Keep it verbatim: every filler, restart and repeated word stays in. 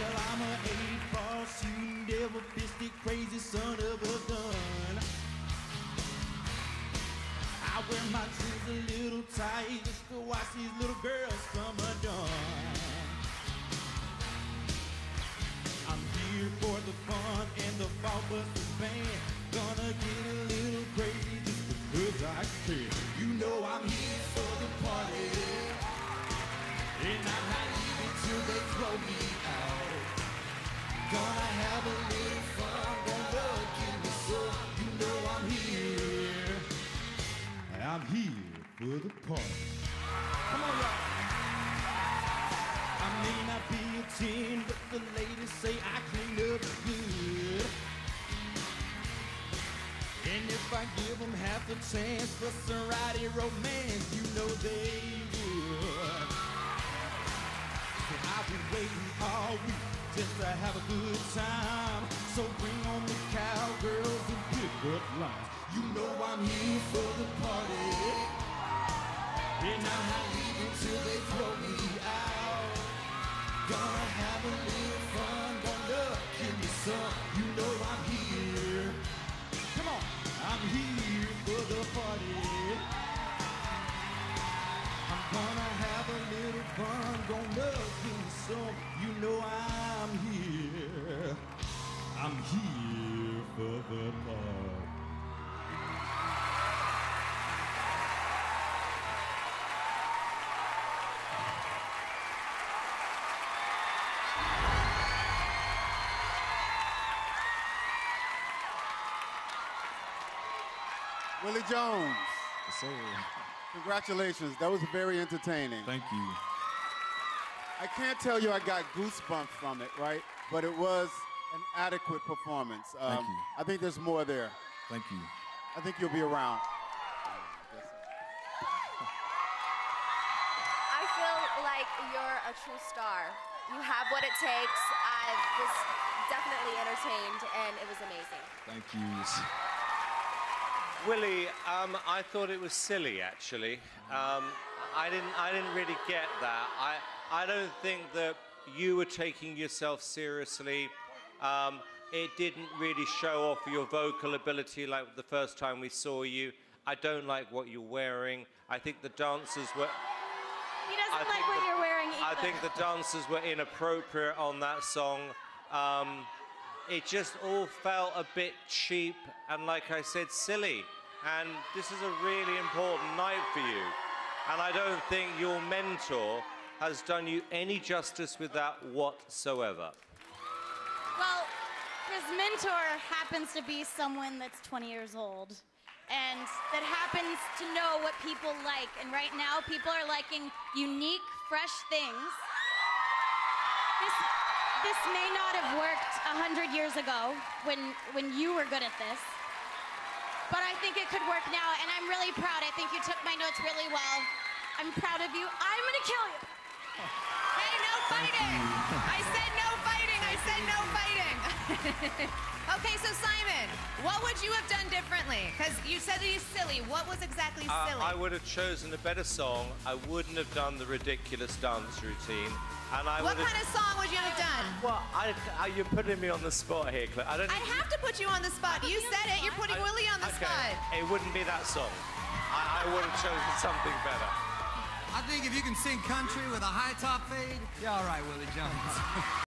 Well, I'm a eight-ball shooting, devil-fisted, crazy son of a gun. I wear my jeans a little tight just to watch these little girls come undone. I'm here for the fun and the Ballbusters band. Gonna get a little crazy just because I can. You know I'm here for the party, and I'm not leaving till they throw me out. Gonna have a little fun, gonna give me some. You know I'm here. I'm here for the party. Come on, y'all. I may not be a ten, but the ladies say I clean up good. And if I give them half a chance for some rowdy romance, you know they would. So I've been waiting all week just to have a good time. So bring on the cowgirls and pick up lines. You know I'm here for the party, and I'm not leaving till they throw me out. Gonna have a little fun, gonna give me some. You know I'm here. Come on, I'm here for the party. I'm gonna have a little fun, gonna give me some. You know I'm here. I'm here for the party. Willie Jones. Yes, sir. Congratulations. That was very entertaining. Thank you. I can't tell you I got goosebumps from it, right? But it was an adequate performance. Um, Thank you. I think there's more there. Thank you. I think you'll be around. I feel like you're a true star. You have what it takes. I was definitely entertained, and it was amazing. Thank you. Willie, um, I thought it was silly, actually. Um, I didn't, I didn't really get that. I, I don't think that you were taking yourself seriously. Um, it didn't really show off your vocal ability like the first time we saw you. I don't like what you're wearing. I think the dancers were... He doesn't I like think what the- you're wearing either. I think the dancers were inappropriate on that song. Um, it just all felt a bit cheap and, like I said, silly. And this is a really important night for you. And I don't think your mentor has done you any justice with that whatsoever. Well, his mentor happens to be someone that's twenty years old and that happens to know what people like. And right now, people are liking unique, fresh things. This, this may not have worked a hundred years ago when, when you were good at this. But I think it could work now, and I'm really proud. I think you took my notes really well. I'm proud of you. I'm gonna kill you. Hey, no fighting! I said no fighting! I said no fighting! Okay, so Simon, what would you have done differently? Because you said that he's silly. What was exactly Uh, silly? I would have chosen a better song. I wouldn't have done the ridiculous dance routine. And I What would have... kind of song would you have done? Well, I, I, you're putting me on the spot here, Claire. I don't... I have to put you on the spot. You said it. You're putting I- Willie on the okay, spot. it wouldn't be that song. I, I would have chosen something better. I think if you can sing country with a high top fade, you're all right, Willie Jones.